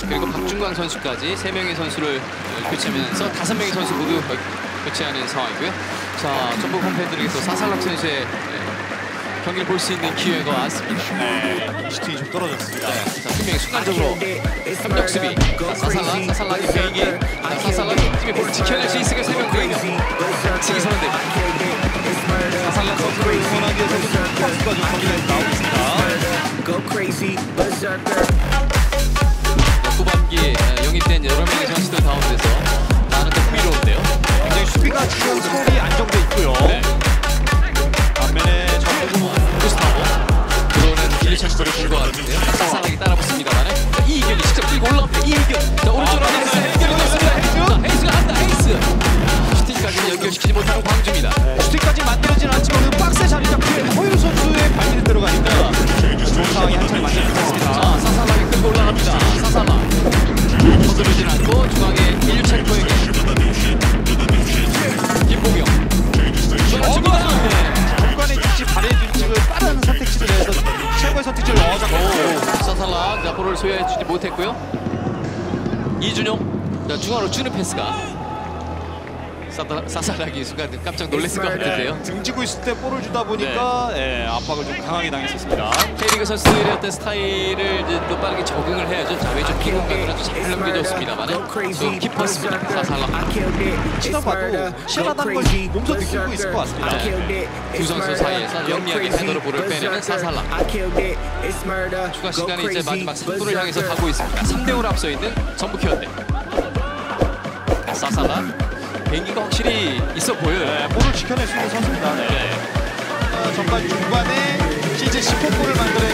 그리고 박준광 선수까지 3명의 선수를 교체하면서 5명의 선수 모두 교체하는 상황이고요. 자, 전북 홈팬들에게서 사살락 선수의 경기를 볼 수 있는 기회가 왔습니다. 네, 슈팅이 좀 떨어졌습니다. 자, 분명히 순간적으로 협력 수비. 사살락이 비행기. 사살락이 팀이 볼을 지켜낼 수 있으니까 3명 4명. 치기 선언됩니다. 사살락 선수를 응원하기 위해서 선수가 좀 경기에 나오고 있습니다. 후반기에 영입된 여러 명의 선수들 가운데서 나는 더 흥미로운데요. 굉장히 수비가 지금 서울이 안정돼 있고요. 네. 반면에 전북은 구스타보 들어오는 1-2차 골을 본 것 같은데요. 사살락이 따라붙습니다만 이희결이 직접 끌고 올라옵니다. 이희결. 자, 오른쪽으로 하면서 해결이 됐습니다. 자, 헤이스가 한다. 헤이스. 슈팅까지는 연결시키지 못하는 광주입니다. 슈팅까지 만들어지는 않지만 박스에 자리 잡고 허유루 선수의 발길이 들어가니까 좋은 상황이 한참 만들어지고 있습니다. 자, 사살락이 끌고 올라갑니다. 사살락. 서두르진 않고 중앙에 1차 포에게 김보경. 중간에 위치, 발의 위치를 빠른 선택지를 해서 최고의 선택지를 넣어잡고 사살락 자, 볼을 소유해주지 못했고요. 이준용 자, 중앙으로 주는 패스가 사살락이 순간 깜짝 놀랐을 것 같은데요. 등지고 있을 때 볼을 주다 보니까 압박을 좀 강하게 당했었습니다. K리그 선수들의 어떤 스타일을 이제 또 빠르게 적응을 해야죠. 자, 왼쪽 킥공간으로 잘 넘겨줬습니다만 또 깊었습니다. 사살락. 치러봐도 시원하다는 걸 몸소 느끼고 있을 것 같습니다. 두 선수 사이에서 영리하게 헤더로 볼을 빼내는 사살락. 추가 시간이 이제 마지막 3분을 향해서 가고 있습니다. 3대5로 앞서 있는 전북현대. 사살락. 개인기가 확실히 있어 보여요. 네, 볼을 지켜낼 수 있는 선수입니다. 전반 중반에 시즌 10호 골을 만들어